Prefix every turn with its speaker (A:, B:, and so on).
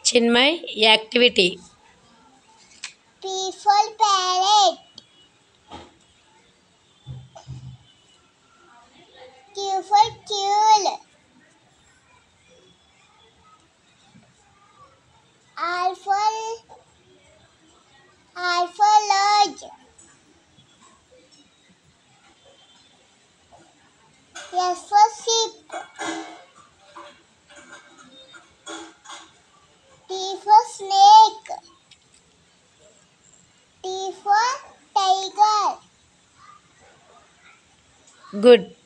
A: Chinmayi, activity.
B: Peaceful parrot. Cheerful tune. Alpha large. S for sheep. T for snake. T for tiger.
A: Good.